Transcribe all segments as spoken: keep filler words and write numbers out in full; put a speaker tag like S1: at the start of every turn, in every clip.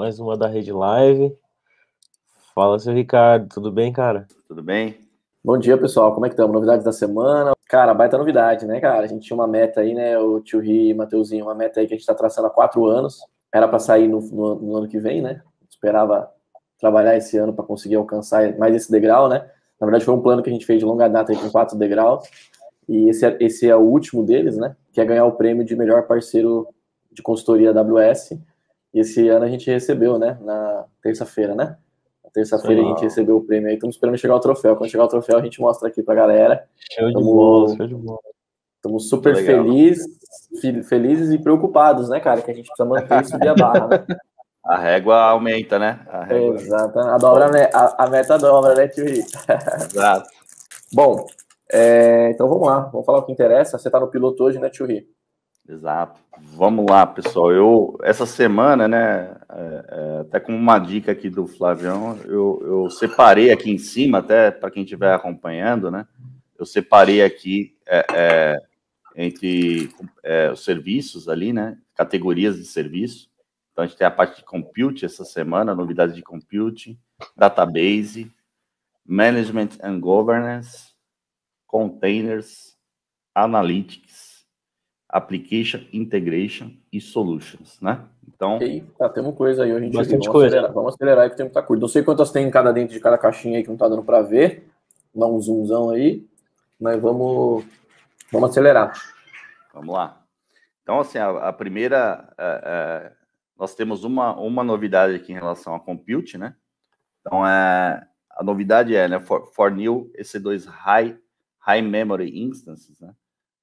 S1: mais uma da Rede Live. Fala, seu Ricardo, tudo bem, cara?
S2: Tudo bem?
S3: Bom dia, pessoal. Como é que estamos? Novidades da semana? Cara, baita novidade, né, cara? A gente tinha uma meta aí, né, o Tio Ri e Mateuzinho, uma meta aí que a gente está traçando há quatro anos. Era para sair no, no, no ano que vem, né? Esperava trabalhar esse ano para conseguir alcançar mais esse degrau, né? Na verdade, foi um plano que a gente fez de longa data aí com quatro degraus. E esse é, esse é o último deles, né? Que é ganhar o prêmio de melhor parceiro de consultoria A W S. E esse ano a gente recebeu, né? Na terça-feira, né? Na terça-feira a gente recebeu o prêmio aí. Estamos esperando chegar o troféu. Quando chegar o troféu, a gente mostra aqui pra galera.
S1: Show de
S3: Tamo,
S1: bola, show de bola.
S3: Estamos super felizes, felizes e preocupados, né, cara? Que a gente precisa manter e subir a barra, né?
S2: A régua aumenta, né? A régua...
S3: Exato. A, dobra, a, a meta dobra, né, Tio Ri?
S2: Exato.
S3: Bom, é, então vamos lá. Vamos falar o que interessa. Você tá no piloto hoje, né, Tio Ri?
S2: Exato. Vamos lá, pessoal. Eu, essa semana, né, é, é, até como uma dica aqui do Flavião, eu, eu separei aqui em cima, até para quem estiver acompanhando, né, eu separei aqui é, é, entre é, os serviços ali, né, categorias de serviço. Então, a gente tem a parte de compute essa semana, novidades de compute, database, management and governance, containers, analytics, application integration e solutions, né? Então,
S3: okay, tá, temos coisa aí, a gente
S1: bastante
S3: vamos
S1: coisa.
S3: acelerar, vamos acelerar aí que o tempo tá curto. Não sei quantas tem em cada dentro de cada caixinha aí que não tá dando para ver. Dá um zoomzão aí, mas vamos, vamos acelerar.
S2: Vamos lá. Então, assim, a, a primeira, é, é, nós temos uma, uma novidade aqui em relação a compute, né? Então, é, a novidade é, né, for, for new E C dois high, high memory instances, né?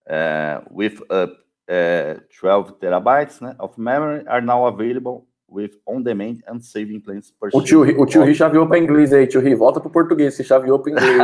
S2: Uh, with up uh, twelve terabytes, né, of memory are now available with on-demand and saving plans per
S3: O tio, o tio Ri chaveou para inglês aí, tio Ri, volta para o português, você chaveou para inglês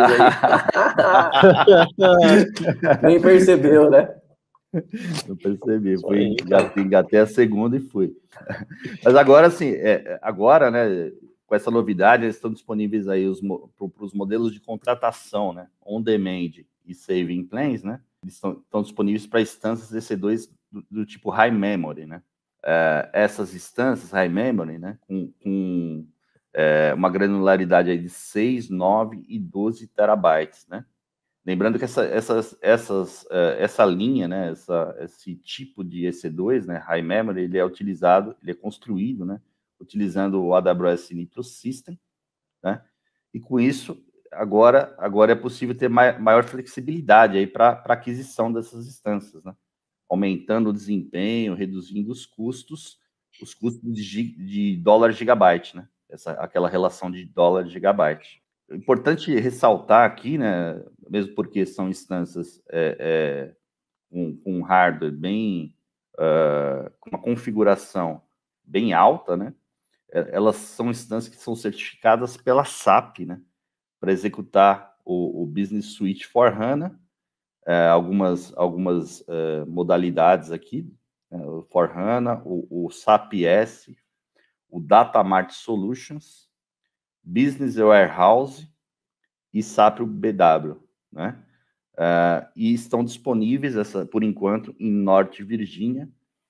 S3: aí. Nem percebeu, né?
S2: Não percebi, fui, engatei a segunda e fui. Mas agora, assim, é, agora, né, com essa novidade, eles estão disponíveis aí para os modelos de contratação, né, on-demand e saving plans, né, eles estão, estão disponíveis para instâncias E C dois do, do tipo high memory, né. É, essas instâncias high memory, né, com, com é, uma granularidade aí de seis, nove e doze terabytes, né. Lembrando que essa, essas, essas, uh, essa linha, né, essa, esse tipo de E C dois, né, High Memory, ele é utilizado, ele é construído, né, utilizando o A W S Nitro System, né, e com isso, agora, agora é possível ter mai, maior flexibilidade aí para a aquisição dessas instâncias, né, aumentando o desempenho, reduzindo os custos, os custos de, de dólar gigabyte, né, essa, aquela relação de dólar gigabyte. É importante ressaltar aqui, né, mesmo porque são instâncias é, é, com, com hardware bem, uh, com uma configuração bem alta, né, elas são instâncias que são certificadas pela S A P, né, para executar o, o Business Suite for HANA, é, algumas, algumas uh, modalidades aqui, né, o for HANA, o, o S A P S, o Datamart Solutions, Business Warehouse e S A P B W, né? Uh, e estão disponíveis, essa, por enquanto, em Norte Virgínia,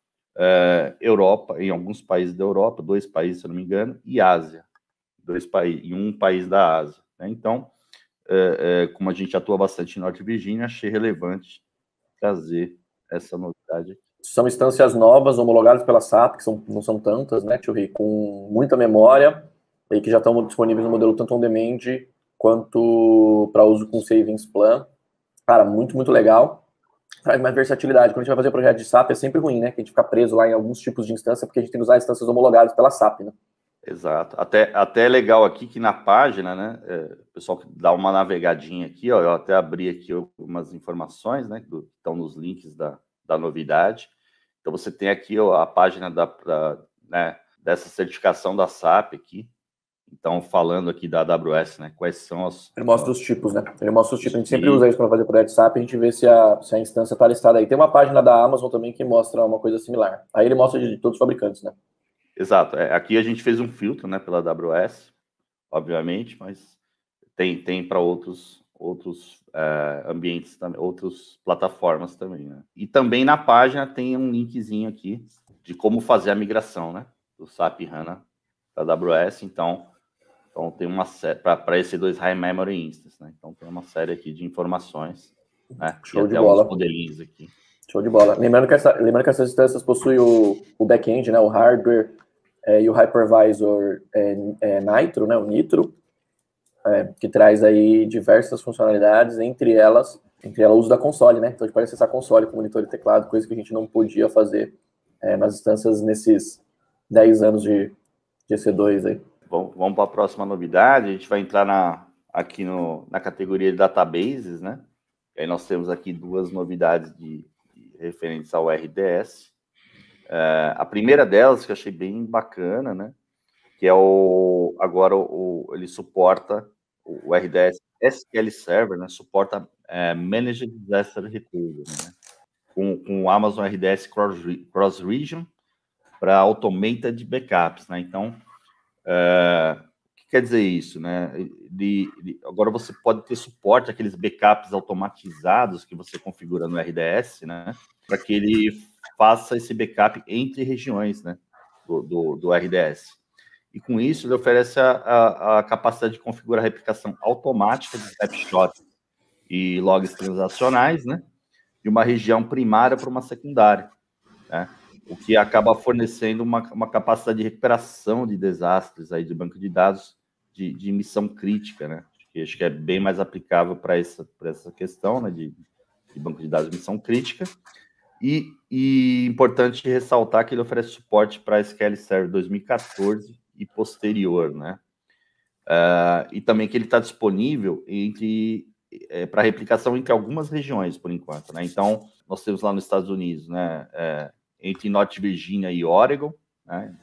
S2: uh, Europa, em alguns países da Europa, dois países, se eu não me engano, e Ásia, dois países, em um país da Ásia, né? Então, uh, uh, como a gente atua bastante em Norte Virgínia, achei relevante trazer essa novidade.
S3: São instâncias novas, homologadas pela S A P, que são, não são tantas, né, tio Ri, com muita memória, e que já estão disponíveis no modelo tanto on-demand quanto para uso com Savings Plan. Cara, muito, muito legal. Traz mais versatilidade. Quando a gente vai fazer projeto de S A P, é sempre ruim, né? Que a gente fica preso lá em alguns tipos de instância, porque a gente tem que usar instâncias homologadas pela S A P, né?
S2: Exato. Até, até é legal aqui que na página, né, é, o pessoal que dá uma navegadinha aqui, ó, eu até abri aqui algumas informações, né, que estão nos links da, da novidade. Então, você tem aqui ó, a página da, da, né, dessa certificação da S A P aqui. Então, falando aqui da A W S, né, quais são as...
S3: Ele mostra os tipos, né? Ele mostra os tipos. A gente sempre usa isso para fazer projeto de S A P, a gente vê se a, se a instância está listada aí. Tem uma página da Amazon também que mostra uma coisa similar. Aí ele mostra de todos os fabricantes, né?
S2: Exato. É, aqui a gente fez um filtro, né, pela A W S, obviamente, mas tem, tem para outros, outros é, ambientes também, outras plataformas também, né? E também na página tem um linkzinho aqui de como fazer a migração, né, do S A P HANA da A W S, então, então tem uma série para esse dois High Memory Instance, né? Então tem uma série aqui de informações, né?
S3: Show
S2: e
S3: de
S2: até
S3: bola.
S2: uns modelinhos aqui.
S3: Show de bola. Lembrando que, essa, lembrando que essas instâncias possuem o, o back-end, né, o hardware é, e o hypervisor é, é, Nitro, né, o Nitro, é, que traz aí diversas funcionalidades, entre elas, entre elas o uso da console, né? Então a gente pode acessar a console com monitor e teclado, coisa que a gente não podia fazer é, nas instâncias nesses dez anos de, de E C dois aí.
S2: Bom, vamos para a próxima novidade. A gente vai entrar na, aqui no, na categoria de databases, né? E aí nós temos aqui duas novidades de, de referentes ao R D S. É, a primeira delas, que eu achei bem bacana, né? Que é o... Agora o, o, ele suporta o, o R D S S Q L Server, né? Suporta é, Managed Disaster Recovery, né? Com, com o Amazon R D S Cross, Cross Region para Automated Backups, né? Então, é, o que quer dizer isso, né? De, de, agora você pode ter suporte àqueles backups automatizados que você configura no R D S, né? Para que ele faça esse backup entre regiões, né? Do, do, do R D S. E com isso, ele oferece a, a, a capacidade de configurar a replicação automática de snapshots e logs transacionais, né? De uma região primária para uma secundária, né? O que acaba fornecendo uma, uma capacidade de recuperação de desastres aí de banco de dados de, de missão crítica, né? Acho que, acho que é bem mais aplicável para essa, para essa questão, né? De, de banco de dados de missão crítica. E, e importante ressaltar que ele oferece suporte para S Q L Server dois mil e quatorze e posterior, né? Uh, e também que ele está disponível entre é, para replicação entre algumas regiões, por enquanto, né? Então, nós temos lá nos Estados Unidos, né? É, entre North Virginia e Oregon, né?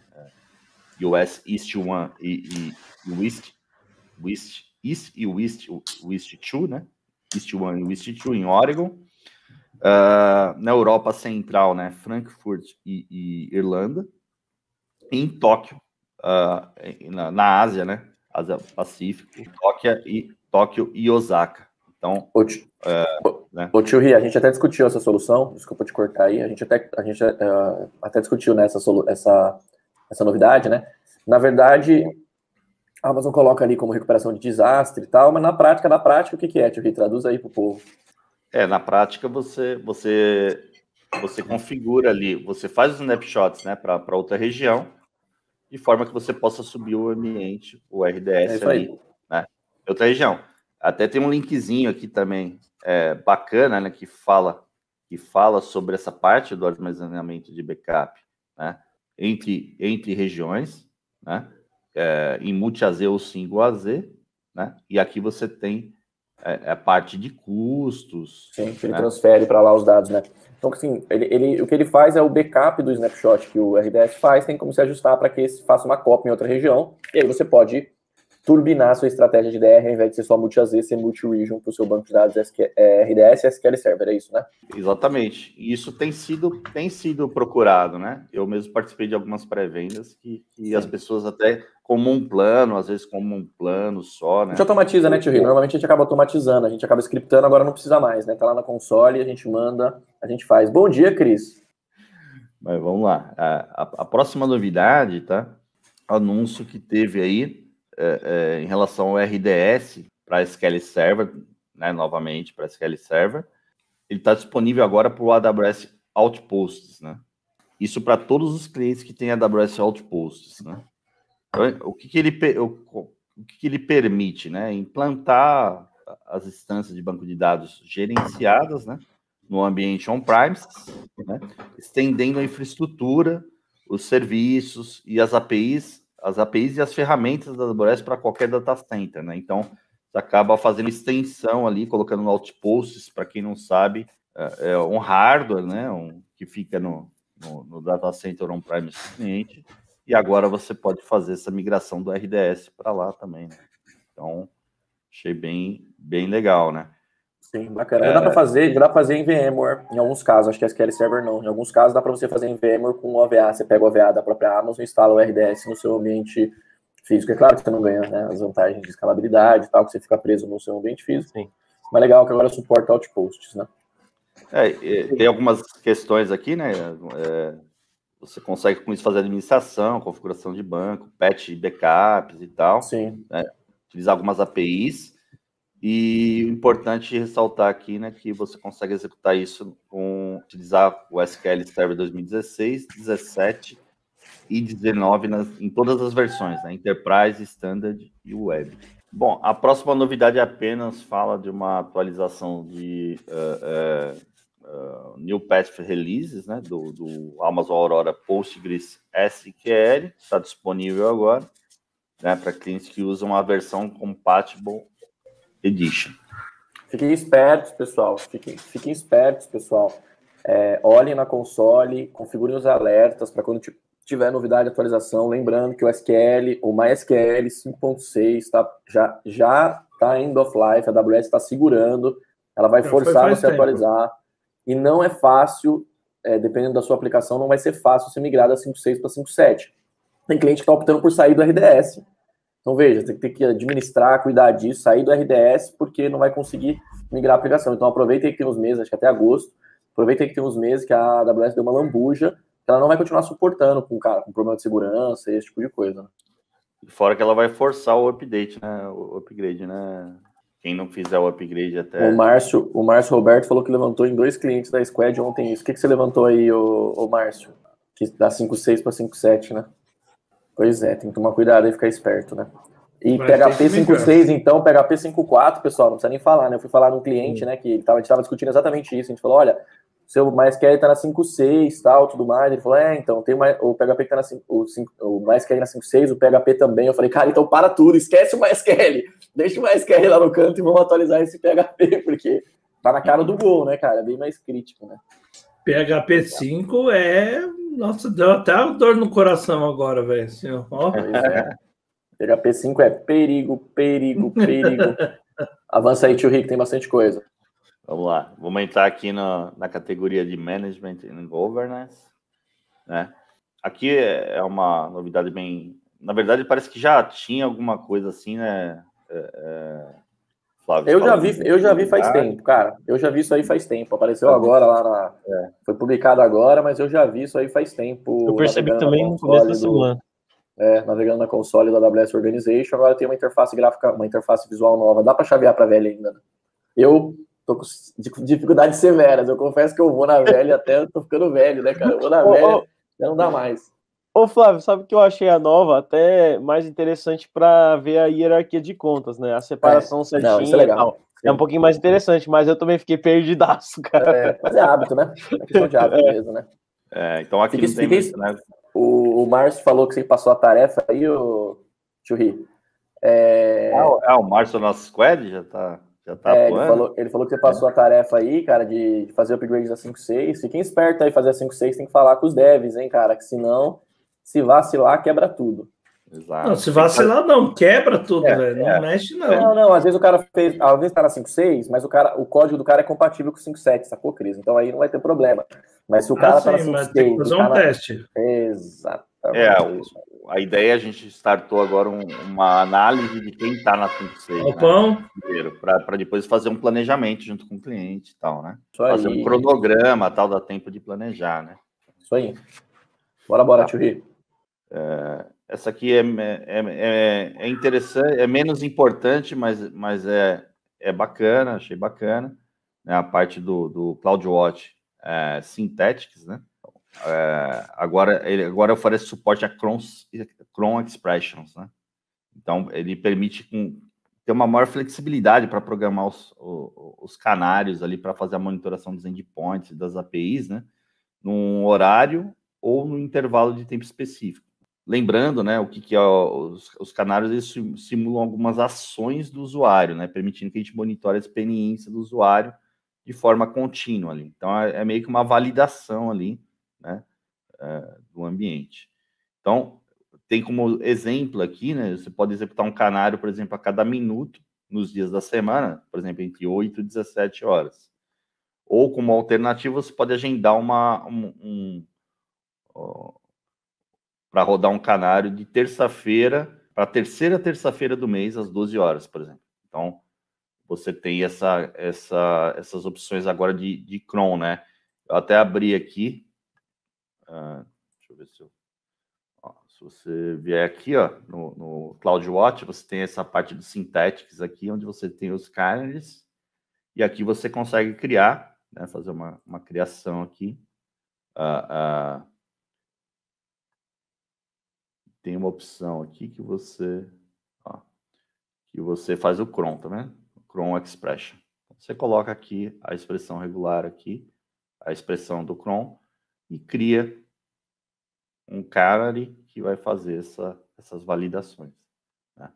S2: U S East um e, e West, West, East e West, West dois, né? East um e West dois em Oregon. Uh, na Europa Central, né? Frankfurt e, e Irlanda. Em Tóquio, uh, na, na Ásia, né? Ásia Pacífico, Tóquio e, Tóquio e Osaka. Então,
S3: Ô, tio, uh, né? Ô, tio Ri, a gente até discutiu essa solução, desculpa te cortar aí, a gente até, a gente, uh, até discutiu né, essa, essa, essa novidade, né? Na verdade, a Amazon coloca ali como recuperação de desastre e tal, mas na prática, na prática, o que, que é, tio Ri? Traduz aí pro povo.
S2: É, na prática, você, você, você configura ali, você faz os snapshots, né, para outra região, de forma que você possa subir o ambiente, o R D S é ali, né, outra região. Até tem um linkzinho aqui também, é, bacana, né, que fala, que fala sobre essa parte do armazenamento de backup, né, entre, entre regiões, né, é, em multi-A Z ou single-A Z, né, e aqui você tem é, a parte de custos.
S3: Sim, que ele
S2: né?
S3: transfere para lá os dados, né? Então, assim, ele, ele, o que ele faz é o backup do snapshot que o R D S faz, tem como se ajustar para que esse faça uma cópia em outra região, e aí você pode turbinar a sua estratégia de D R, ao invés de ser só multi-A Z, ser multi-region para o seu banco de dados R D S e S Q L Server, é isso, né?
S2: Exatamente. E isso tem sido, tem sido procurado, né? Eu mesmo participei de algumas pré-vendas que, que as pessoas até como um plano, às vezes como um plano só, né?
S3: A gente automatiza, né, tio Rio? Normalmente a gente acaba automatizando, a gente acaba scriptando, agora não precisa mais, né? Tá lá na console, a gente manda, a gente faz. Bom dia, Cris.
S2: Mas vamos lá. A, a, a próxima novidade, tá? Anúncio que teve aí é, é, em relação ao R D S para S Q L Server, né? Novamente para S Q L Server. Ele está disponível agora para o A W S Outposts, né? Isso para todos os clientes que têm A W S Outposts, né? Então, o que, que ele o, o que, que ele permite, né? Implantar as instâncias de banco de dados gerenciadas, né? No ambiente on-premise, né? Estendendo a infraestrutura, os serviços e as A P Is, as A P Is e as ferramentas da A W S para qualquer data center, né? Então, você acaba fazendo extensão ali, colocando no Outposts, para quem não sabe, é um hardware, né? Um, que fica no, no, no data center on-premise do cliente, e agora você pode fazer essa migração do R D S para lá também, né? Então, achei bem, bem legal, né?
S3: Sim, bacana. Já dá para fazer, já dá para fazer em VMware, em alguns casos, acho que S Q L Server não. Em alguns casos dá para você fazer em VMware com o O V A. Você pega o O V A da própria Amazon e instala o R D S no seu ambiente físico. É claro que você não ganha, né, as vantagens de escalabilidade e tal, que você fica preso no seu ambiente físico. Sim. Mas legal que agora suporta Outposts, né?
S2: É, tem algumas questões aqui, né? É, Você consegue com isso fazer administração, configuração de banco, patch backups e tal.
S3: Sim.
S2: Né? Utilizar algumas A P Is. E o importante ressaltar aqui, né, que você consegue executar isso com utilizar o S Q L Server dois mil e dezesseis, dezessete e dezenove nas, em todas as versões, né, Enterprise, Standard e Web. Bom, a próxima novidade apenas fala de uma atualização de uh, uh, uh, New Path Releases, né, do, do Amazon Aurora Postgres S Q L, está disponível agora, né, para clientes que usam a versão Compatible Edition.
S3: Fiquem espertos, pessoal. Fiquem, fiquem espertos, pessoal. É, olhem na console, configurem os alertas para quando tiver novidade de atualização. Lembrando que o S Q L, o MySQL cinco ponto seis tá, já já está end of life, a AWS está segurando, ela vai já forçar você a atualizar. E não é fácil, é, dependendo da sua aplicação, não vai ser fácil você migrar da cinco ponto seis para cinco ponto sete. Tem cliente que está optando por sair do R D S. Então, veja, tem que ter que administrar, cuidar disso, sair do R D S, porque não vai conseguir migrar a aplicação. Então, aproveitem que tem uns meses, acho que até agosto, aproveitem que tem uns meses que a A W S deu uma lambuja, que ela não vai continuar suportando com, cara, com problema de segurança, esse tipo de coisa. Né?
S2: Fora que ela vai forçar o update, né? O upgrade, né? Quem não fizer o upgrade até...
S3: O Márcio, o Márcio Roberto falou que levantou em dois clientes da Squad ontem isso. O que, que você levantou aí, ô, ô Márcio? Que dá cinco ponto seis para cinco ponto sete, né? Pois é, tem que tomar cuidado e ficar esperto, né? E P H P cinco ponto seis, então, P H P cinco ponto quatro, pessoal, não precisa nem falar, né? Eu fui falar num cliente, né, que ele tava, a gente estava discutindo exatamente isso. A gente falou, olha, seu MySQL tá na cinco ponto seis, tal, tudo mais. Ele falou, é, então, tem uma, o P H P que tá na cinco, o, cinco, o MySQL na cinco ponto seis, o P H P também. Eu falei, cara, então para tudo, esquece o MySQL. Deixa o MySQL lá no canto e vamos atualizar esse P H P, porque tá na cara do gol, né, cara? É bem mais crítico, né?
S4: P H P cinco é... Nossa, deu até dor no coração agora, velho. Assim, ó.
S3: É. P H P cinco é perigo, perigo, perigo. Avança aí, tio Rick, tem bastante coisa.
S2: Vamos lá. Vamos entrar aqui na, na categoria de Management and Governance. Né? Aqui é uma novidade bem... Na verdade, parece que já tinha alguma coisa assim, né, é, é... Flávio,
S3: eu já vi, eu já vi faz tempo, cara. Eu já vi isso aí faz tempo. Apareceu agora lá na... É. Foi publicado agora, mas eu já vi isso aí faz tempo.
S1: Eu percebi também no começo da semana.
S3: É, navegando na console da A W S Organization, agora tem uma interface gráfica, uma interface visual nova. Dá para chavear para velha ainda. Né? Eu tô com dificuldades severas. Eu confesso que eu vou na velha até eu tô ficando velho, né, cara? Eu vou na velha, oh, oh. não dá mais.
S1: Ô, Flávio, sabe que eu achei a nova até mais interessante para ver a hierarquia de contas, né? A separação é. certinha não, isso é legal. E tal. É um pouquinho mais interessante, mas eu também fiquei perdidaço, cara.
S3: É, mas é hábito, né? É questão de hábito é. mesmo, né?
S2: É, então aqui fique, não tem
S3: fique, muito, né? O, o Márcio falou que você passou a tarefa aí, o tio Ri. É...
S2: Ah, o Márcio, nosso squad, já tá, já tá
S3: é, ele falou, ele falou que você passou a tarefa aí, cara, de, de fazer upgrade da cinco ponto seis. Fiquem espertos aí, fazer a cinco ponto seis tem que falar com os devs, hein, cara, que senão, se vacilar, quebra tudo.
S4: Exato. Não, se vacilar não, quebra tudo, é, velho. Não é. mexe, não.
S3: Não, não, às vezes o cara fez, às vezes tá na cinco ponto seis, mas o, cara, o código do cara é compatível com o cinco ponto sete, sacou, Cris? Então aí não vai ter problema. Mas se o cara ah, tá sim, na cinco ponto seis...
S4: tem que fazer um
S3: cara...
S4: teste.
S3: Exatamente.
S2: É, a ideia, a gente startou agora um, uma análise de quem tá na cinco ponto seis, né? Para depois fazer um planejamento junto com o cliente e tal, né? Isso fazer aí. um cronograma, tal, dá tempo de planejar, né?
S3: Isso aí. Bora, bora, tá. tio Ri.
S2: É... Essa aqui é, é, é, é interessante, é menos importante, mas, mas é, é bacana, achei bacana. Né? A parte do, do CloudWatch é, Synthetics, né? É, agora, ele agora oferece suporte a Cron, Cron Expressions, né? Então, ele permite com, ter uma maior flexibilidade para programar os, os, os canários ali para fazer a monitoração dos endpoints e das A P Is, né? Num horário ou no intervalo de tempo específico. Lembrando, né, o que, que é os, os canários, eles simulam algumas ações do usuário, né, permitindo que a gente monitore a experiência do usuário de forma contínua ali. Então, é, é meio que uma validação ali, né, é, do ambiente. Então, tem como exemplo aqui, né, você pode executar um canário, por exemplo, a cada minuto, nos dias da semana, por exemplo, entre oito e dezessete horas. Ou, como alternativa, você pode agendar uma... Um, um, um, para rodar um canário de terça-feira, para a terceira terça-feira do mês, às doze horas, por exemplo. Então, você tem essa, essa, essas opções agora de, de cron, né? Eu até abri aqui, uh, deixa eu ver se eu... Ó, se você vier aqui, ó, no, no CloudWatch, você tem essa parte do Synthetics aqui, onde você tem os kernels, e aqui você consegue criar, né, fazer uma, uma criação aqui. Uh, uh, tem uma opção aqui que você, ó, que você faz o cron, tá vendo? Cron expression. Você coloca aqui a expressão regular aqui, a expressão do cron, e cria um canary que vai fazer essa, essas validações. Né?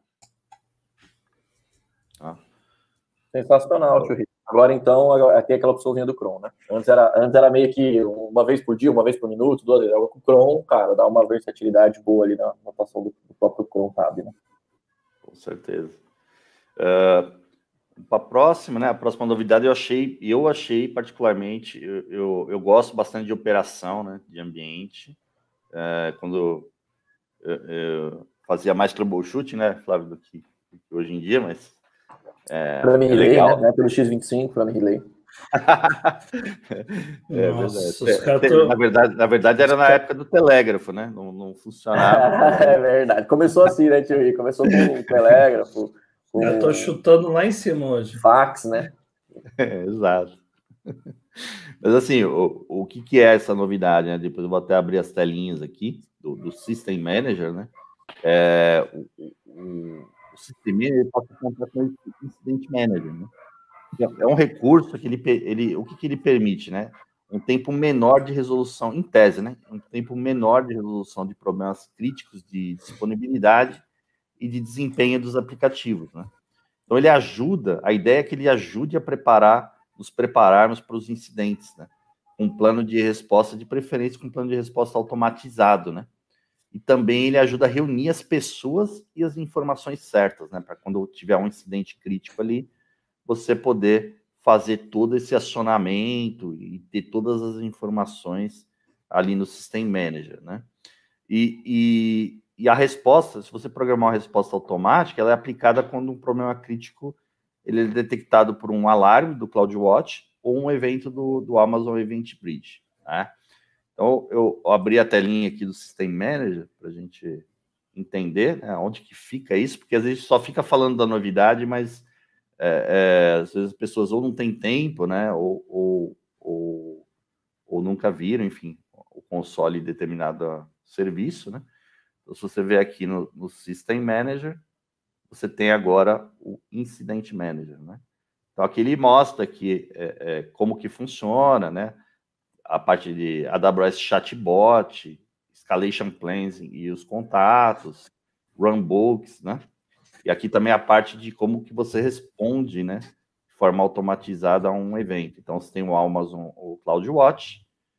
S3: Tá? Sensacional, tio Rico. Agora, então, aqui é aquela opçãozinha do cron, né? Antes era, antes era meio que uma vez por dia, uma vez por minuto, duas vezes. Agora com o cron, cara, dá uma versatilidade boa ali na notação do, do próprio cron tab, né?
S2: Com certeza. Uh, para a próxima, né? A próxima novidade eu achei, eu achei particularmente, eu, eu, eu gosto bastante de operação, né? De ambiente. Uh, quando eu, eu fazia mais troubleshooting, né, Flávio, do que, do que hoje em dia, mas
S3: É, Frame Relay, legal. Né? Pelo X vinte e cinco, Frame Relay.
S2: É Nossa, verdade. É, tô... na, verdade, na verdade, era na época do telégrafo, né? Não, não funcionava.
S3: É verdade. Começou assim, né, tio Rico? Começou com o telégrafo. Com...
S4: Eu tô chutando lá em cima hoje.
S3: Fax, né?
S2: É, exato. Mas assim, o, o que, que é essa novidade, né? Depois eu vou até abrir as telinhas aqui do, do System Manager, né? É, o, o, o System Manager pode contar com o Incident Manager, né? É um recurso que ele, ele o que, que ele permite, né? Um tempo menor de resolução, em tese, né? Um tempo menor de resolução de problemas críticos de disponibilidade e de desempenho dos aplicativos, né? Então ele ajuda, a ideia é que ele ajude a preparar, nos prepararmos para os incidentes, né? Um plano de resposta, de preferência com um plano de resposta automatizado, né? E também ele ajuda a reunir as pessoas e as informações certas, né? Para quando tiver um incidente crítico ali, você poder fazer todo esse acionamento e ter todas as informações ali no System Manager, né? E, e, e a resposta, se você programar uma resposta automática, ela é aplicada quando um problema crítico ele é detectado por um alarme do CloudWatch ou um evento do, do Amazon Event Bridge, né? Então, eu abri a telinha aqui do System Manager para a gente entender, né, onde que fica isso, porque às vezes só fica falando da novidade, mas É, é, às vezes as pessoas ou não têm tempo, né, ou, ou, ou, ou nunca viram, enfim, o console de determinado serviço, né? Então, se você vê aqui no, no System Manager, você tem agora o Incident Manager, né? Então, aqui ele mostra aqui é, é, como que funciona, né? A parte de A W S Chatbot, Escalation Plans e os contatos, Runbooks, né? E aqui também a parte de como que você responde, né, de forma automatizada a um evento. Então, você tem o Amazon, o CloudWatch,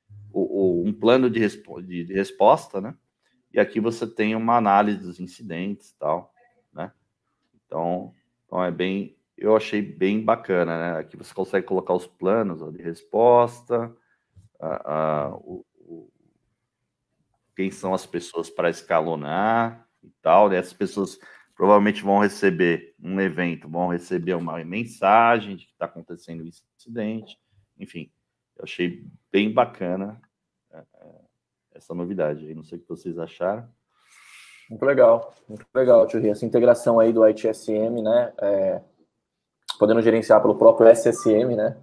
S2: o, o, um plano de, respo de, de resposta, né? E aqui você tem uma análise dos incidentes e tal, né? Então, então, é bem... Eu achei bem bacana, né? Aqui você consegue colocar os planos ó, de resposta, a, a, o, o, quem são as pessoas para escalonar e tal, né? As pessoas... provavelmente vão receber um evento, vão receber uma mensagem de que está acontecendo um incidente. Enfim, eu achei bem bacana essa novidade aí. Não sei o que vocês acharam.
S3: Muito legal, muito legal, tio Ri. Essa integração aí do I T S M, né? É, podendo gerenciar pelo próprio S S M, né?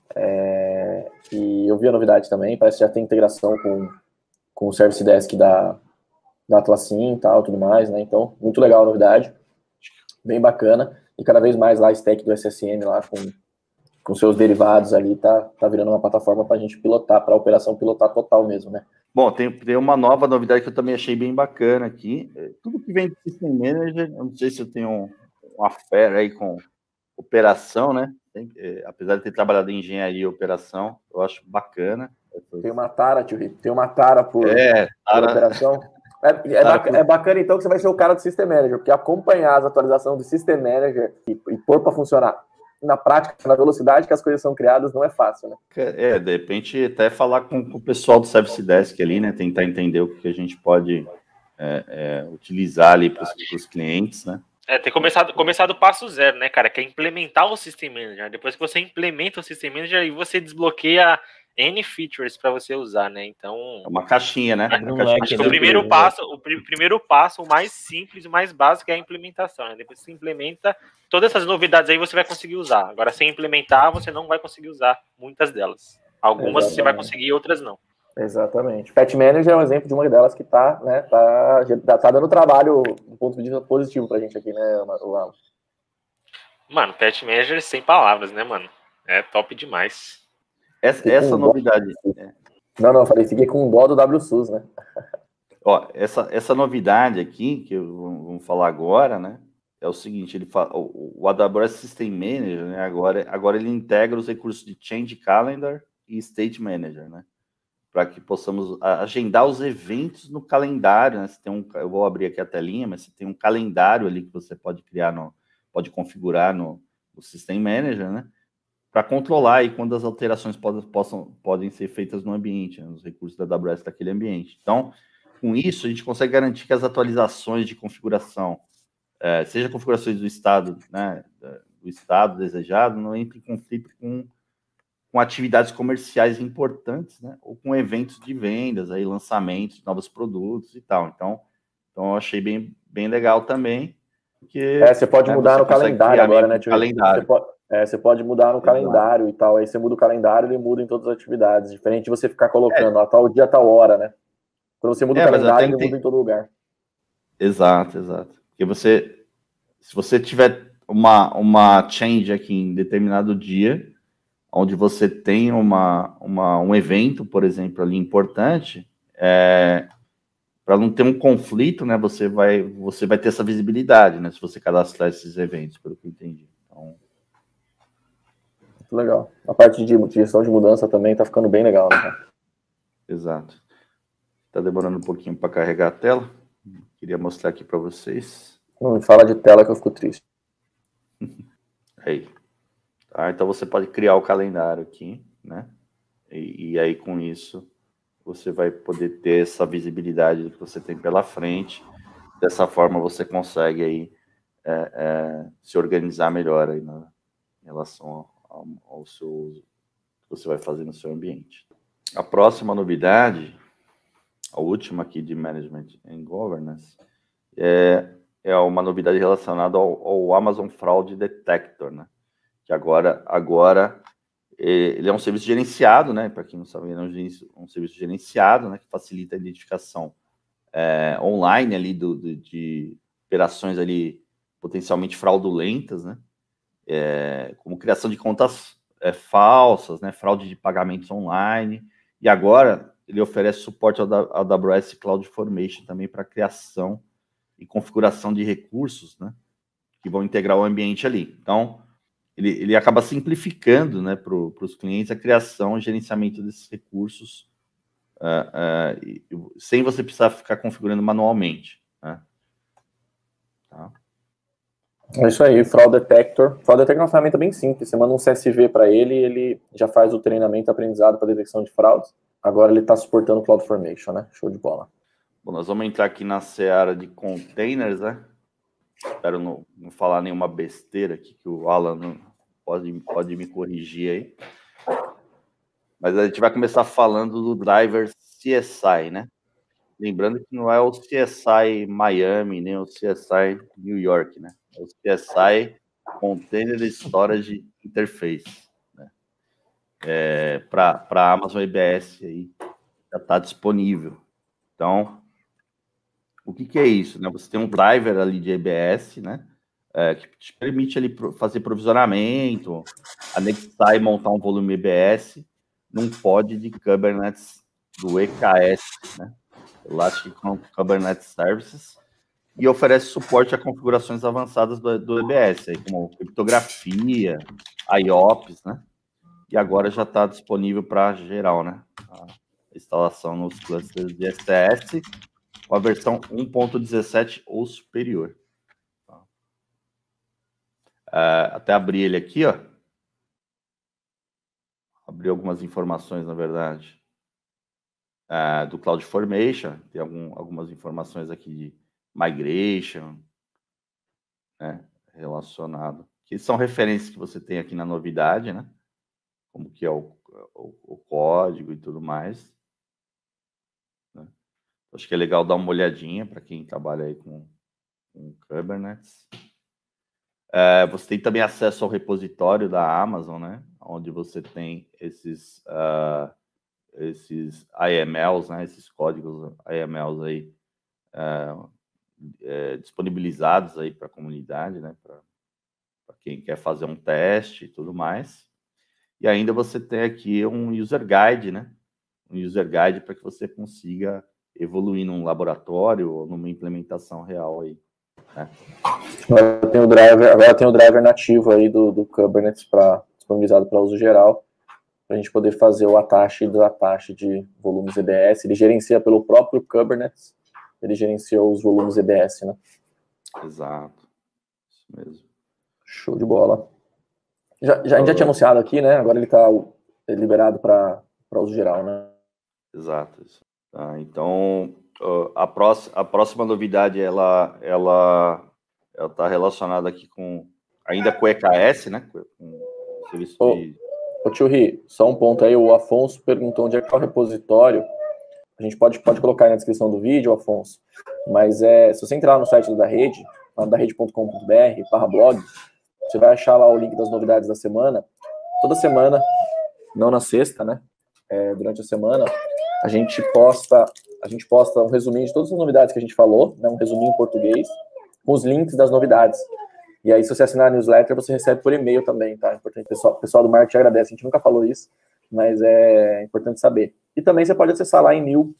S3: É, e eu vi a novidade também, parece que já tem integração com, com o Service Desk da... da Atlassian e tal, tudo mais, né? Então, muito legal a novidade, bem bacana, e cada vez mais lá a stack do S S M lá com, com seus derivados ali, tá, tá virando uma plataforma para a gente pilotar, para a operação pilotar total mesmo, né?
S2: Bom, tem, tem uma nova novidade que eu também achei bem bacana aqui, tudo que vem do System Manager, eu não sei se eu tenho um, uma fé aí com operação, né? Tem, é, apesar de ter trabalhado em engenharia e operação, eu acho bacana.
S3: Tem uma tara, tio Rico, tem uma tara por,
S2: é, tara...
S3: por operação. É, é, bacana, é bacana, então, que você vai ser o cara do System Manager, porque acompanhar as atualizações do System Manager e, e pôr para funcionar na prática, na velocidade que as coisas são criadas, não é fácil, né?
S2: É, de repente, até falar com, com o pessoal do Service Desk ali, né? Tentar entender o que a gente pode é, é, utilizar ali para os clientes, né?
S5: É, tem começado, começado o passo zero, né, cara? Que é implementar o System Manager. Depois que você implementa o System Manager, aí você desbloqueia N features para você usar, né? Então.
S2: É uma caixinha, né?
S5: Acho,
S2: uma caixinha
S5: acho que o primeiro passo, o pr primeiro passo, o mais simples, o mais básico é a implementação, né? Depois que você implementa, todas essas novidades aí você vai conseguir usar. Agora, sem implementar, você não vai conseguir usar muitas delas. Algumas Exatamente. Você vai conseguir, outras não.
S3: Exatamente. Patch Manager é um exemplo de uma delas que tá, né, tá, tá dando trabalho do ponto de vista positivo pra gente aqui, né, Alan?
S5: Mano, Patch Manager sem palavras, né, mano? É top demais.
S2: Essa, essa novidade...
S3: É. Não, não, eu falei, fiquei com dó do W S U S, né?
S2: Ó, essa, essa novidade aqui, que eu, vamos falar agora, né, é o seguinte, ele fala, o, o A W S System Manager, né, agora, agora ele integra os recursos de Change Calendar e State Manager, né? Para que possamos agendar os eventos no calendário, né? Você tem um, eu vou abrir aqui a telinha, mas você tem um calendário ali que você pode criar, no, pode configurar no, no System Manager, né? Para controlar aí quando as alterações podem, possam, podem ser feitas no ambiente, né? Os recursos da A W S daquele ambiente. Então, com isso, a gente consegue garantir que as atualizações de configuração, é, seja configurações do estado, né, do estado desejado, não entre em conflito com com atividades comerciais importantes, né? Ou com eventos de vendas, aí, lançamentos de novos produtos e tal. Então, então eu achei bem, bem legal também. Porque,
S3: é, você pode né, mudar você no calendário agora, né, tio?
S2: Calendário.
S3: Você pode, é, você pode mudar no Exato. calendário e tal. Aí você muda o calendário, ele muda em todas as atividades. Diferente de você ficar colocando é. a tal dia, a tal hora, né? Quando você muda é, o calendário, ele muda em todo lugar.
S2: Exato, exato. Porque você, se você tiver uma, uma change aqui em determinado dia, onde você tem uma, uma, um evento, por exemplo, ali importante, é, para não ter um conflito, né, você vai, você vai ter essa visibilidade, né, se você cadastrar esses eventos, pelo que eu entendi. Então...
S3: Muito legal. A parte de gestão de mudança também está ficando bem legal, né?
S2: Exato. Está demorando um pouquinho para carregar a tela. Queria mostrar aqui para vocês.
S3: Não me fala de tela que eu fico triste.
S2: Aí. Ah, então você pode criar o calendário aqui, né? E, e aí com isso você vai poder ter essa visibilidade do que você tem pela frente. Dessa forma você consegue aí é, é, se organizar melhor aí na, em relação ao, ao, ao seu uso que você vai fazer no seu ambiente. A próxima novidade, a última aqui de Management and Governance, é, é uma novidade relacionada ao, ao Amazon Fraud Detector, né? Que agora, agora ele é um serviço gerenciado, né? Para quem não sabe, ele é um, um serviço gerenciado, né? Que facilita a identificação é, online ali do, do, de operações ali potencialmente fraudulentas, né? É, como criação de contas é, falsas, né? Fraude de pagamentos online. E agora ele oferece suporte ao A W S CloudFormation também para criação e configuração de recursos, né? Que vão integrar o ambiente ali. Então Ele, ele acaba simplificando, né, para os clientes a criação e gerenciamento desses recursos uh, uh, e, sem você precisar ficar configurando manualmente. Né? Tá.
S3: É isso aí, Fraud Detector. Fraud Detector é uma ferramenta bem simples. Você manda um C S V para ele e ele já faz o treinamento, aprendizado para detecção de fraudes. Agora ele está suportando o CloudFormation, né? Show de bola.
S2: Bom, nós vamos entrar aqui na seara de containers, né? Espero não, não falar nenhuma besteira aqui, que o Alan não, pode, pode me corrigir aí. Mas a gente vai começar falando do driver C S I, né? Lembrando que não é o C S I Miami, nem o C S I New York, né? É o C S I Container Storage Interface, né? É, para a Amazon E B S aí, já está disponível. Então, o que, que é isso? Né? Você tem um driver ali de E B S, né? É, que te permite ali fazer provisionamento, anexar e montar um volume E B S num pod de Kubernetes do E K S, né? Elastic Kubernetes Services, e oferece suporte a configurações avançadas do, do E B S, aí, como criptografia, I O P S, né? E agora já está disponível para geral, né? A instalação nos clusters de S S, com a versão um ponto dezessete ou superior. Uh, até abrir ele aqui, ó. Abrir algumas informações, na verdade, uh, do CloudFormation. Tem algum, algumas informações aqui de migration, né, relacionado, que são referências que você tem aqui na novidade, né, como que é o, o, o código e tudo mais. Né? Acho que é legal dar uma olhadinha para quem trabalha aí com, com Kubernetes. É, você tem também acesso ao repositório da Amazon, né, onde você tem esses, uh, esses I M Ls, né, esses códigos I M Ls aí, uh, é, disponibilizados aí para a comunidade, né, para quem quer fazer um teste e tudo mais. E ainda você tem aqui um user guide, né, um user guide para que você consiga evoluir num laboratório ou numa implementação real aí. Né?
S3: Agora tem o driver, agora tem o driver nativo aí do, do Kubernetes para disponibilizado para uso geral, para a gente poder fazer o atache do atache de volumes E B S. Ele gerencia pelo próprio Kubernetes, ele gerencia os volumes E B S, né?
S2: Exato, isso mesmo.
S3: Show de bola. Já, já, a gente já tinha anunciado aqui, né? Agora ele está liberado para uso geral, né?
S2: Exato. Isso. Tá, então, a próxima, a próxima novidade, ela ela ela está relacionada aqui com, ainda com o E K S, né? Com o serviço
S3: ô,
S2: de...
S3: Ô tio Ri, só um ponto aí, o Afonso perguntou onde é que é o repositório. A gente pode, pode colocar aí na descrição do vídeo, Afonso, mas é, se você entrar no site da Rede, lá da rede ponto com ponto br, barra blog, você vai achar lá o link das novidades da semana. Toda semana, não na sexta, né? É, durante a semana, a gente posta, a gente posta um resuminho de todas as novidades que a gente falou, né? Um resuminho em português, com os links das novidades. E aí, se você assinar a newsletter, você recebe por e-mail também, tá? Importante, pessoal, pessoal do marketing agradece. A gente nunca falou isso, mas é importante saber. E também você pode acessar lá em new.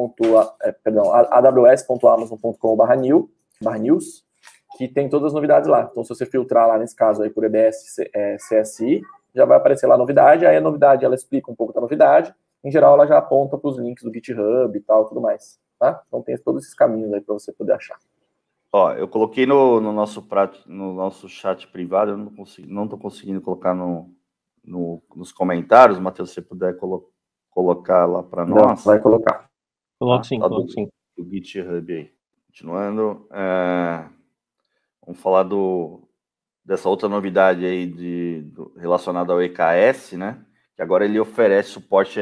S3: É, perdão, a w s ponto amazon ponto com barra new, barra news, que tem todas as novidades lá. Então, se você filtrar lá, nesse caso, aí por E B S é, C S I, já vai aparecer lá a novidade. Aí a novidade, ela explica um pouco da novidade. Em geral, ela já aponta para os links do GitHub e tal, tudo mais, tá? Então, tem todos esses caminhos aí para você poder achar.
S2: Ó, eu coloquei no, no, nosso, prat, no nosso chat privado, eu não consegui, não estou conseguindo colocar no, no, nos comentários, Matheus, se você puder colo, colocar lá para nós.
S3: Vai colocar.
S1: Coloque sim, coloque sim.
S2: Do GitHub aí. Continuando, é, vamos falar do, dessa outra novidade aí de, do, relacionada ao E K S, né? Que agora ele oferece suporte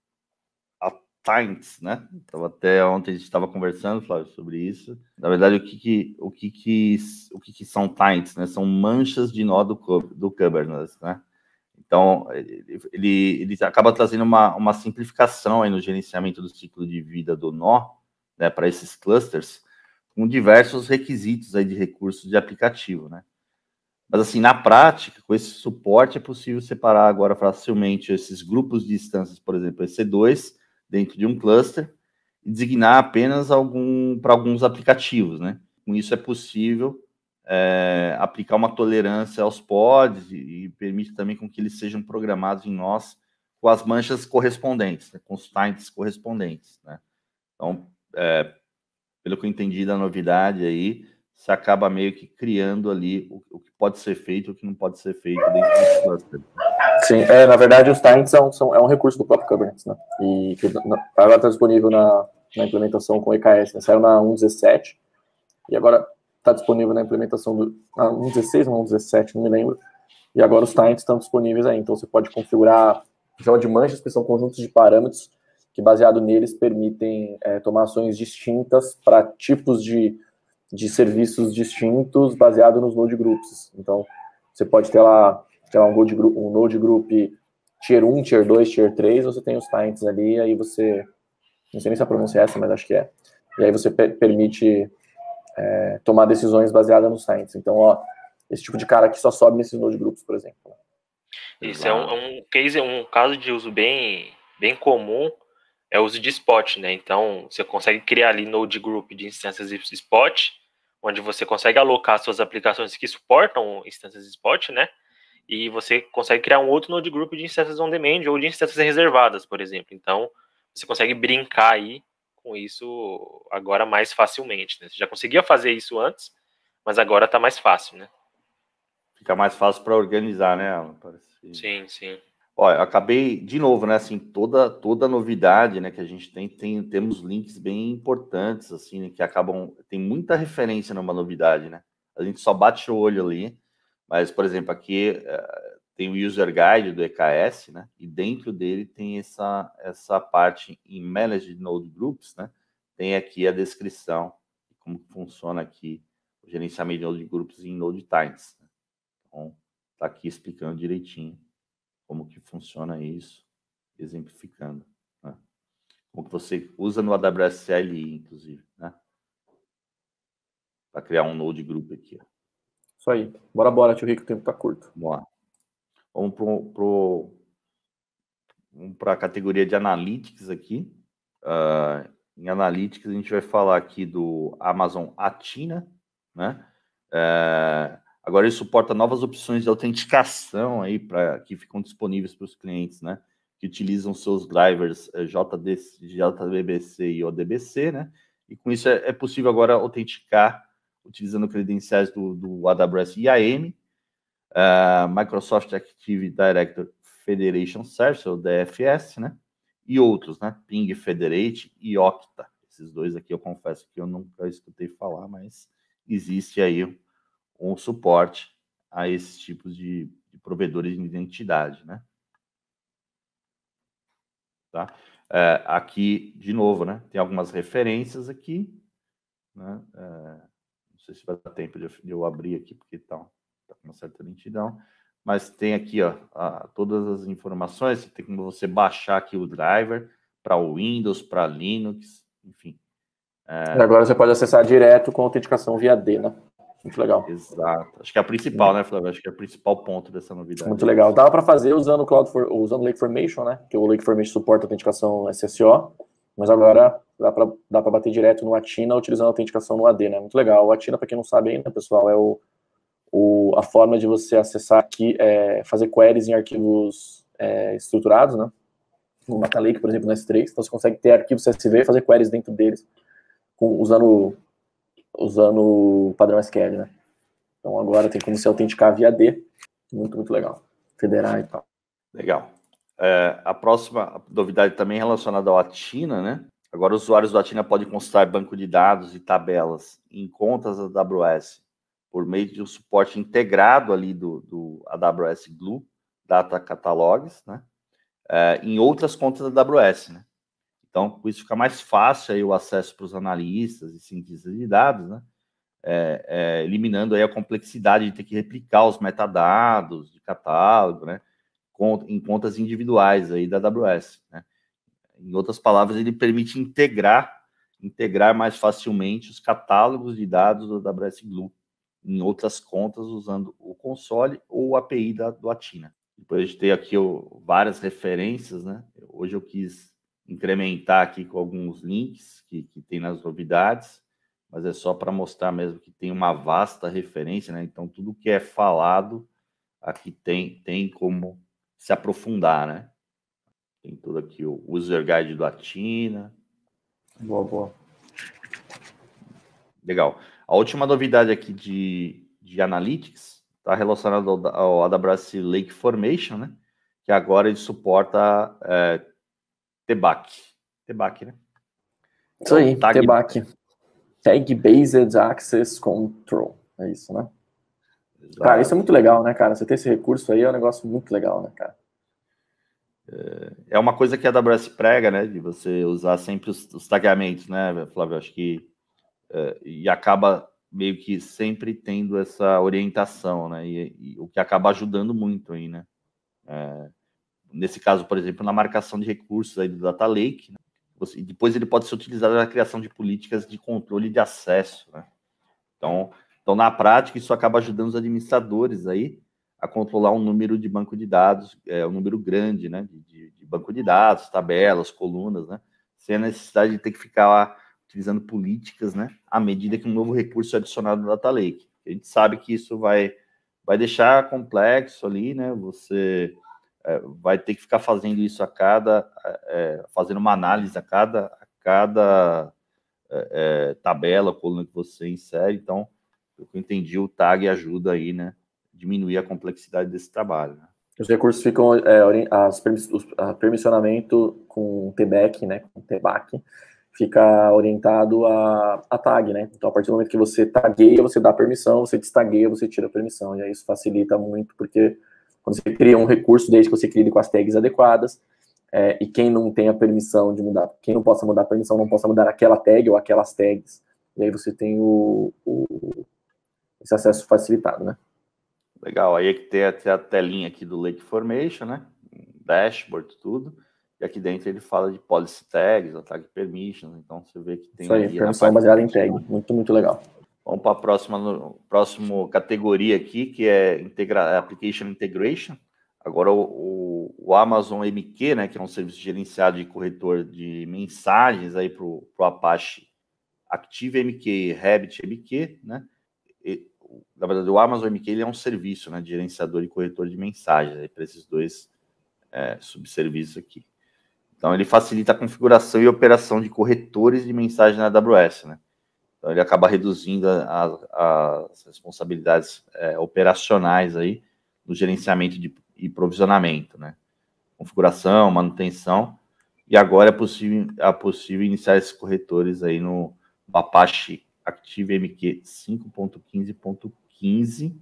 S2: a taints, né? Então, até ontem a gente estava conversando, Flávio, sobre isso. Na verdade, o que que, o que, que, o que, que são taints, né? São manchas de nó do, do Kubernetes, né? Então, ele, ele acaba trazendo uma, uma simplificação aí no gerenciamento do ciclo de vida do nó, né, para esses clusters, com diversos requisitos aí de recursos de aplicativo, né? Mas, assim, na prática, com esse suporte, é possível separar agora facilmente esses grupos de instâncias, por exemplo, E C dois, dentro de um cluster, e designar apenas algum, para alguns aplicativos, né? Com isso é possível é, aplicar uma tolerância aos pods e, e permite também com que eles sejam programados em nós com as manchas correspondentes, né? Com os taints correspondentes, né? Então, é, pelo que eu entendi da novidade aí, você acaba meio que criando ali o, o que pode ser feito e o que não pode ser feito dentro do cluster.
S3: Sim, é, na verdade, os taints são, são, é um recurso do próprio Kubernetes, né? E que agora está disponível na, na implementação com E K S, né? Saiu na um ponto dezessete e agora está disponível na implementação do ah, um ponto dezesseis ou um ponto dezessete, não me lembro. E agora os taints estão disponíveis aí. Então você pode configurar chama de manchas, que são conjuntos de parâmetros que, baseado neles, permitem é, tomar ações distintas para tipos de, de serviços distintos baseado nos node groups. Então, você pode ter lá, ter lá um, node group, um node group tier um, tier dois, tier três, você tem os taints ali, aí você, não sei nem se a pronúncia é essa, mas acho que é. E aí você per permite é, tomar decisões baseadas nos taints. Então, ó, esse tipo de cara aqui só sobe nesses node groups, por exemplo.
S5: Isso é um, um case, um caso de uso bem, bem comum, é o uso de spot, né? Então, você consegue criar ali node group de instâncias spot, onde você consegue alocar suas aplicações que suportam instâncias spot, né? E você consegue criar um outro node group de instâncias on demand ou de instâncias reservadas, por exemplo. Então, você consegue brincar aí com isso agora mais facilmente, né? Você já conseguia fazer isso antes, mas agora tá mais fácil, né?
S2: Fica mais fácil para organizar, né, Alan? Parece...
S5: Sim, sim.
S2: Olha, eu acabei, de novo, né, assim, toda, toda novidade, né, que a gente tem, tem, temos links bem importantes, assim, né, que acabam, tem muita referência numa novidade, né? a gente só bate o olho ali, mas, por exemplo, aqui uh, tem o User Guide do E K S, né? E dentro dele tem essa, essa parte em Managed Node Groups, né? Tem aqui a descrição de como funciona aqui o gerenciamento de Node Groups em Node Times. Né? Então, está aqui explicando direitinho como que funciona isso, exemplificando. Né? Como que você usa no A W S C L I, inclusive, né? Para criar um Node Group aqui. Ó.
S3: Isso aí. Bora, bora, tio Rico, o tempo tá curto.
S2: Vamos lá. Vamos para pro, pro, a categoria de Analytics aqui. Uh, em Analytics, a gente vai falar aqui do Amazon Athena, né? Uh, agora ele suporta novas opções de autenticação aí para que ficam disponíveis para os clientes, né? Que utilizam seus drivers J D C, J B B C e O D B C, né? E com isso é, é possível agora autenticar utilizando credenciais do, do A W S I A M, uh, Microsoft Active Directory Federation Service, ou D F S, né? E outros, né? Ping Federate e Okta. Esses dois aqui eu confesso que eu nunca escutei falar, mas existe aí um, um suporte a esses tipos de, de provedores de identidade, né? Tá? É, aqui, de novo, né? Tem algumas referências aqui, né? É, não sei se vai dar tempo de eu, de eu abrir aqui, porque tá, tá com uma certa lentidão. Mas tem aqui, ó, a, todas as informações. Tem como você baixar aqui o driver para o Windows, para Linux, enfim.
S3: É... E agora você pode acessar direto com autenticação via D, né? Muito legal.
S2: Exato. Acho que é a principal, né, Flávio? Acho que é o principal ponto dessa novidade.
S3: Muito legal. Dava para fazer usando o Cloud for, usando o Lakeformation, né? Que o Lakeformation suporta autenticação S S O, mas agora dá para dá para bater direto no Athena utilizando a autenticação no A D, né? Muito legal. O Athena, para quem não sabe ainda, pessoal, é o, o, a forma de você acessar aqui, é, fazer queries em arquivos é, estruturados, né? No Data Lake, por exemplo, no S três. Então você consegue ter arquivos C S V e fazer queries dentro deles com, usando, usando o padrão S Q L, né? Então agora tem como se autenticar via D. Muito, muito legal. Federar e tal.
S2: Legal. É, a próxima novidade também relacionada ao Athena, né? Agora os usuários do Athena podem consultar banco de dados e tabelas em contas da A W S por meio de um suporte integrado ali do, do A W S Glue, Data Catalogs, né? É, em outras contas da A W S, né? Então, com isso fica mais fácil aí o acesso para os analistas e cientistas de dados, né? É, é, eliminando aí a complexidade de ter que replicar os metadados de catálogo, né, em contas individuais aí da A W S, né? Em outras palavras, ele permite integrar, integrar mais facilmente os catálogos de dados do A W S Glue em outras contas usando o console ou a API da, do Athena. Depois de ter aqui o, várias referências, né? Hoje eu quis incrementar aqui com alguns links que, que tem nas novidades, mas é só para mostrar mesmo que tem uma vasta referência, né? Então, tudo que é falado aqui tem, tem como se aprofundar, né? Tem tudo aqui o User Guide do Athena.
S3: Boa, boa.
S2: Legal. A última novidade aqui de, de Analytics está relacionada ao, ao A W S Lakeformation, né? Que agora ele suporta é, T B A C. T B A C, né?
S3: Isso aí, T B A C. Tag Based Access Control. É isso, né? Exato. Cara, isso é muito legal, né, cara? Você ter esse recurso aí é um negócio muito legal, né, cara?
S2: É uma coisa que a A W S prega, né? De você usar sempre os, os tagueamentos, né, Flávio? Acho que... É, e acaba meio que sempre tendo essa orientação, né? E, e o que acaba ajudando muito aí, né? É, nesse caso, por exemplo, na marcação de recursos aí do Data Lake, né? Você, depois ele pode ser utilizado na criação de políticas de controle de acesso, né? Então, então, na prática, isso acaba ajudando os administradores aí a controlar um número de banco de dados, é, um número grande, né? De, de banco de dados, tabelas, colunas, né? Sem a necessidade de ter que ficar lá utilizando políticas, né? À medida que um novo recurso é adicionado no Data Lake. A gente sabe que isso vai, vai deixar complexo ali, né? Você... É, vai ter que ficar fazendo isso a cada, é, fazendo uma análise a cada, a cada é, é, tabela, coluna que você insere. Então, eu entendi, o tag ajuda aí, né, diminuir a complexidade desse trabalho. Né?
S3: Os recursos ficam, é, as permiss, os, a permissionamento com T B A C, né, com T B A C, fica orientado a, a tag, né? Então, a partir do momento que você tagueia, você dá permissão, você destagueia, você tira a permissão. E aí isso facilita muito, porque quando você cria um recurso, desde que você crie com as tags adequadas, é, e quem não tem a permissão de mudar, quem não possa mudar a permissão, não possa mudar aquela tag ou aquelas tags, e aí você tem o, o esse acesso facilitado, né?
S2: Legal, aí é que tem até a telinha aqui do Lake Formation, né? Dashboard, tudo. E aqui dentro ele fala de policy tags, tag permissions, então você vê que tem...
S3: Isso aí, permissão baseada em tag, muito, muito legal.
S2: Vamos para a próxima, próxima categoria aqui, que é integra Application Integration. Agora o, o, o Amazon M Q, né, que é um serviço gerenciado de corretor de mensagens aí para o Apache Active M Q e Rabbit M Q, né? E, na verdade, o Amazon M Q ele é um serviço, né, de gerenciador e corretor de mensagens para esses dois é, subserviços aqui. Então, ele facilita a configuração e operação de corretores de mensagem na A W S, né? Então, ele acaba reduzindo a, a, as responsabilidades é, operacionais aí no gerenciamento de, e provisionamento, né? Configuração, manutenção, e agora é possível, é possível iniciar esses corretores aí no, no Apache Active M Q cinco ponto quinze ponto quinze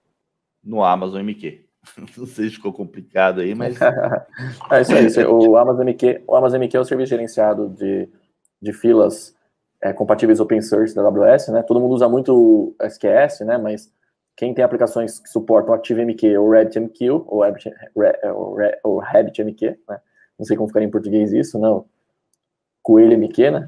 S2: no Amazon M Q. Não sei se ficou complicado aí, mas...
S3: é isso aí, isso aí. O Amazon M Q, o Amazon M Q é o serviço gerenciado de, de filas é, compatíveis open source da A W S, né? Todo mundo usa muito o S Q S, né? Mas quem tem aplicações que suportam Active M Q ou RabbitMQ, ou Rabbit, ou, ou RabbitMQ, né? Não sei como ficaria em português isso, não. Coelho M Q, né?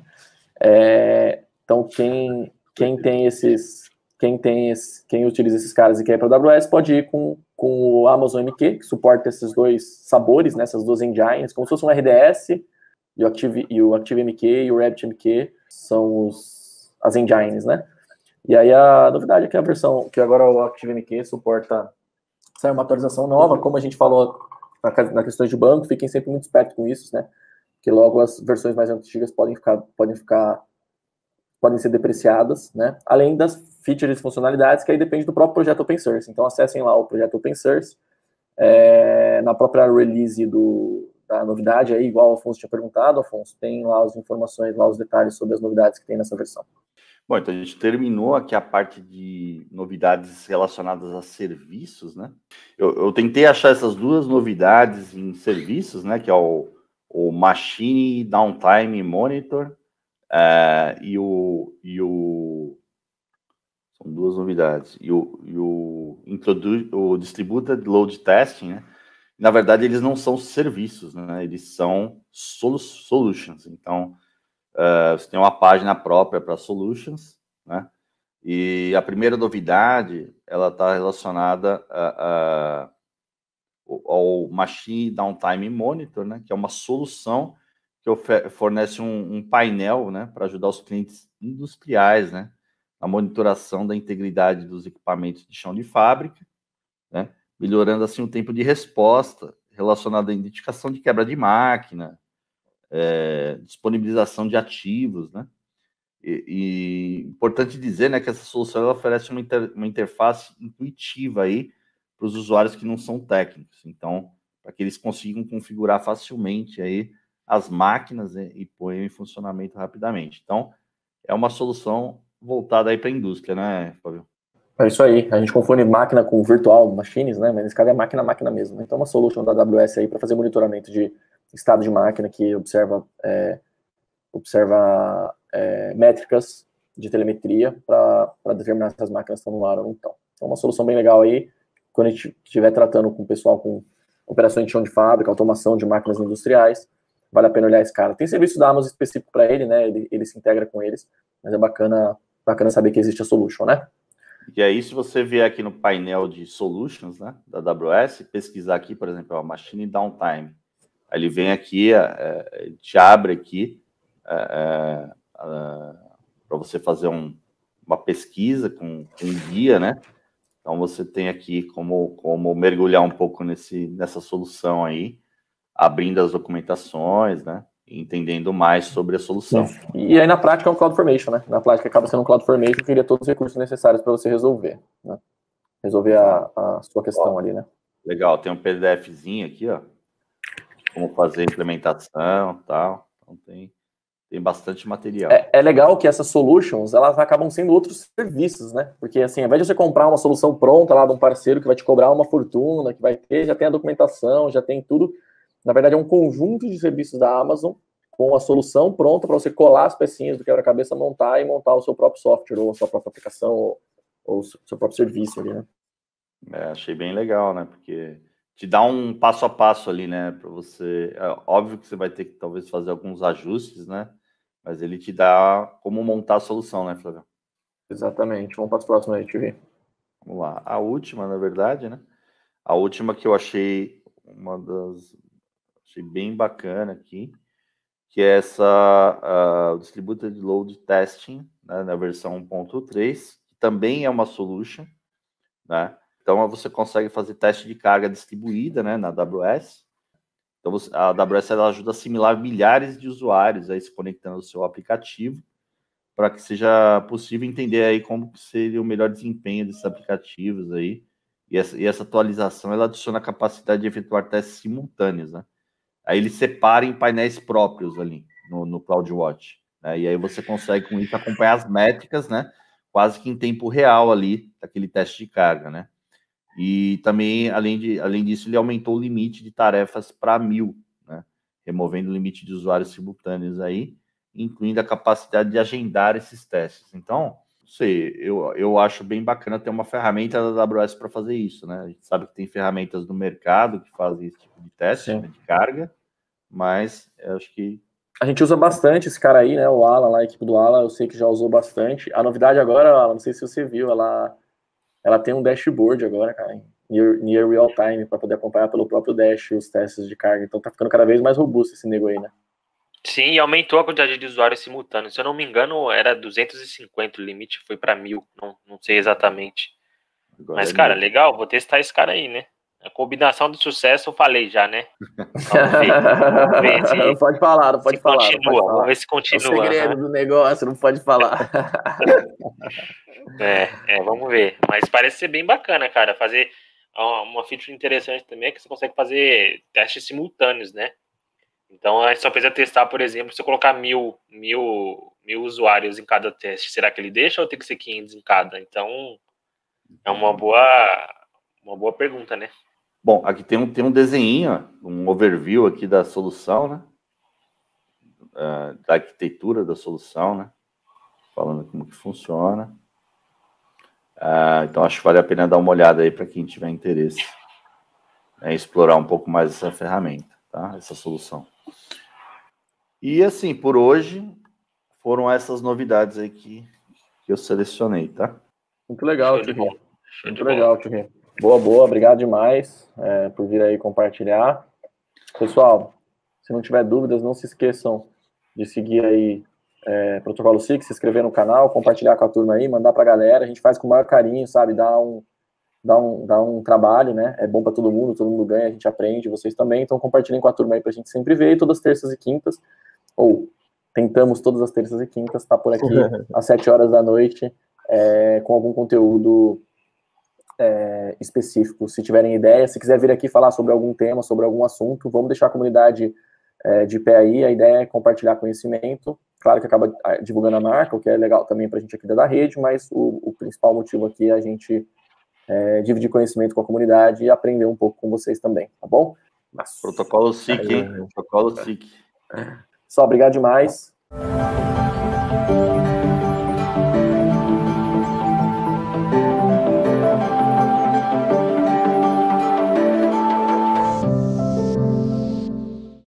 S3: É, então, quem, quem tem esses... Quem, tem esse, quem utiliza esses caras e quer ir para a A W S pode ir com, com o Amazon M Q, que suporta esses dois sabores, né, essas duas engines, como se fosse um R D S, e o Active, e o Active M Q e o RabbitMQ são os, as engines, né? E aí a novidade é que a versão, que agora o Active M Q suporta, sai uma atualização nova, como a gente falou na, na questão de banco, fiquem sempre muito espertos com isso, né? Que logo as versões mais antigas podem ficar, podem ficar podem ser depreciadas, né? Além das features e funcionalidades, que aí depende do próprio projeto open source. Então, acessem lá o projeto open source, é, na própria release do, da novidade, aí, igual o Afonso tinha perguntado, Afonso, tem lá as informações, lá os detalhes sobre as novidades que tem nessa versão.
S2: Bom, então a gente terminou aqui a parte de novidades relacionadas a serviços, né? Eu, eu tentei achar essas duas novidades em serviços, né? Que é o, o Machine Downtime Monitor, Uh, e, o, e o... São duas novidades. E o, e o, introdu, o Distributed Load Testing, né? Na verdade, eles não são serviços, né? Eles são solu solutions. Então, uh, você tem uma página própria para solutions, né? E a primeira novidade, ela está relacionada a, a, ao Machine Downtime Monitor, né? Que é uma solução que fornece um, um painel, né, para ajudar os clientes industriais, né, na monitoração da integridade dos equipamentos de chão de fábrica, né, melhorando assim o tempo de resposta relacionado à identificação de quebra de máquina, é, disponibilização de ativos, né, e, e importante dizer, né, que essa solução ela oferece uma, inter, uma interface intuitiva aí para os usuários que não são técnicos, então para que eles consigam configurar facilmente aí as máquinas, né, e põe em funcionamento rapidamente. Então, é uma solução voltada aí para a indústria, né, Fábio?
S3: É isso aí. A gente confunde máquina com virtual machines, né? Mas nesse caso é máquina, máquina mesmo. Então, é uma solução da A W S aí para fazer monitoramento de estado de máquina que observa, é, observa é, métricas de telemetria para determinar se as máquinas estão no ar ou não estão. Então, é uma solução bem legal aí. Quando a gente estiver tratando com o pessoal com operações de chão de fábrica, automação de máquinas industriais, vale a pena olhar esse cara. Tem serviço da Amazon específico para ele, né? Ele, ele se integra com eles, mas é bacana, bacana saber que existe a solution, né?
S2: E aí, se você vier aqui no painel de solutions, né, da A W S, pesquisar aqui, por exemplo, ó, Machine Downtime, aí ele vem aqui, é, ele te abre aqui é, é, para você fazer um, uma pesquisa com, com um guia, né? Então, você tem aqui como, como mergulhar um pouco nesse, nessa solução aí, abrindo as documentações, né? E entendendo mais sobre a solução.
S3: E aí, na prática, é um CloudFormation, né? Na prática, acaba sendo um CloudFormation que cria todos os recursos necessários para você resolver, né? Resolver a, a sua questão ó, ali, né?
S2: Legal, tem um PDFzinho aqui, ó. Como fazer a implementação e tal. Então, tem Tem bastante material.
S3: É, é legal que essas solutions, elas acabam sendo outros serviços, né? Porque, assim, ao invés de você comprar uma solução pronta lá de um parceiro que vai te cobrar uma fortuna, que vai ter, já tem a documentação, já tem tudo. Na verdade, é um conjunto de serviços da Amazon com a solução pronta para você colar as pecinhas do quebra-cabeça, montar e montar o seu próprio software, ou a sua própria aplicação, ou, ou o seu próprio serviço ali, né?
S2: É, achei bem legal, né? Porque te dá um passo a passo ali, né? Para você. É óbvio que você vai ter que talvez fazer alguns ajustes, né? Mas ele te dá como montar a solução, né, Flávio?
S3: Exatamente. Vamos para as próximas aí, T V.
S2: Vamos lá. A última, na verdade, né? A última que eu achei uma das. Achei bem bacana aqui, que é essa uh, Distributed Load Testing, né, na versão um ponto três, que também é uma solution, né? Então, você consegue fazer teste de carga distribuída, né, na A W S. Então, você, a A W S ela ajuda a assimilar milhares de usuários aí se conectando ao seu aplicativo, para que seja possível entender aí como seria o melhor desempenho desses aplicativos aí. E essa, e essa atualização, ela adiciona a capacidade de efetuar testes simultâneos, né? Aí ele separa em painéis próprios ali no, no CloudWatch, né? E aí você consegue com isso acompanhar as métricas, né? Quase que em tempo real ali, daquele teste de carga, né? E também, além, de, além disso, ele aumentou o limite de tarefas para mil, né? Removendo o limite de usuários simultâneos aí, incluindo a capacidade de agendar esses testes. Então, não sei, eu, eu acho bem bacana ter uma ferramenta da A W S para fazer isso, né? A gente sabe que tem ferramentas no mercado que fazem esse tipo de teste, né, de carga, mas eu acho que...
S3: A gente usa bastante esse cara aí, né? O Alan, lá, a equipe do Alan, eu sei que já usou bastante. A novidade agora, Alan, não sei se você viu, ela... Ela tem um dashboard agora, cara, near, near real time, para poder acompanhar pelo próprio dash os testes de carga. Então tá ficando cada vez mais robusto esse nego aí, né?
S5: Sim, e aumentou a quantidade de usuários simultâneos. Se eu não me engano, era duzentos e cinquenta, o limite foi para mil, não, não sei exatamente. Agora Mas, é cara, mil. Legal, vou testar esse cara aí, né? A combinação do sucesso eu falei já, né? Vamos ver. Vamos ver se,
S3: não pode falar, não pode falar.
S5: Continua,
S3: pode falar.
S5: Vamos ver se continua.
S3: É o segredo
S5: né?
S3: do negócio, não pode falar.
S5: É, é, vamos ver. Mas parece ser bem bacana, cara. Fazer uma feature interessante também é que você consegue fazer testes simultâneos, né? Então, a gente só precisa testar, por exemplo, se eu colocar mil, mil, mil usuários em cada teste, será que ele deixa ou tem que ser quinhentos em cada? Então, é uma boa, uma boa pergunta, né?
S2: Bom, aqui tem um, tem um desenho, um overview aqui da solução, né? Uh, da arquitetura da solução, né? Falando como que funciona. Uh, então, acho que vale a pena dar uma olhada aí para quem tiver interesse em explorar um pouco mais essa ferramenta, tá? Essa solução. E, assim, por hoje, foram essas novidades aí que, que eu selecionei, tá?
S3: Muito legal, Thierry. Muito legal, Thierry. Boa, boa. Obrigado demais é, por vir aí compartilhar. Pessoal, se não tiver dúvidas, não se esqueçam de seguir aí É, Protocolo S I C, se inscrever no canal, compartilhar com a turma aí, mandar pra galera, a gente faz com o maior carinho, sabe, dá um, dá um, dá um trabalho, né, é bom pra todo mundo, todo mundo ganha, a gente aprende, vocês também, então compartilhem com a turma aí pra gente sempre ver, e todas as terças e quintas, ou tentamos todas as terças e quintas, tá por aqui às sete horas da noite, é, com algum conteúdo é, específico, se tiverem ideia, se quiser vir aqui falar sobre algum tema, sobre algum assunto, vamos deixar a comunidade é, de pé aí, a ideia é compartilhar conhecimento. Claro que acaba divulgando a marca, o que é legal também para a gente aqui da rede, mas o, o principal motivo aqui é a gente é, dividir conhecimento com a comunidade e aprender um pouco com vocês também, tá bom?
S2: Mas... Protocolo S I C, hein? Protocolo S I C.
S3: Só, obrigado demais.